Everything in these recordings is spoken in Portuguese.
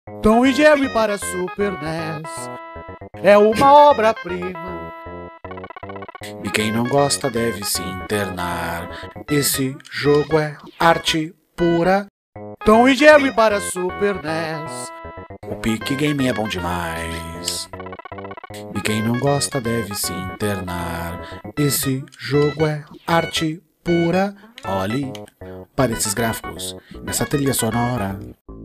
Tom e Jerry para Super NES é uma obra-prima. E quem não gosta deve se internar. Esse jogo é arte pura. Tom e Jerry para Super NES. O Pique Game é bom demais. E quem não gosta deve se internar. Esse jogo é arte pura. Olhe para esses gráficos, nessa trilha sonora.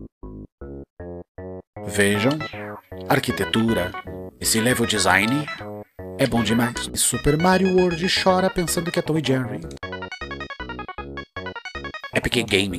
Vejam, arquitetura, esse level design é bom demais. Super Mario World chora pensando que é Tom e Jerry. Epic Game.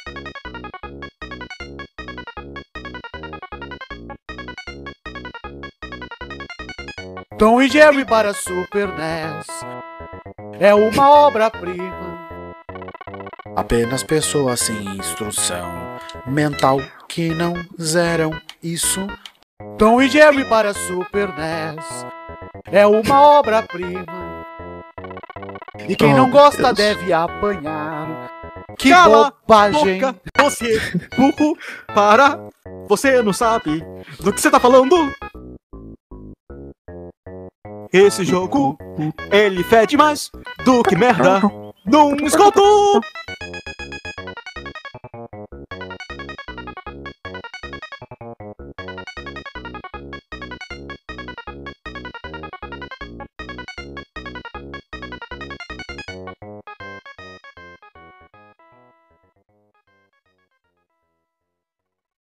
Tom e Jerry para Super NES é uma obra-prima. Apenas pessoas sem instrução mental que não zeram isso. Tom e Jerry para Super NES é uma obra-prima. E quem não gosta deve apanhar. Que Cala bobagem! boca, você burro, para! Você não sabe do que você tá falando? Esse jogo, ele fede mais do que merda num esgoto!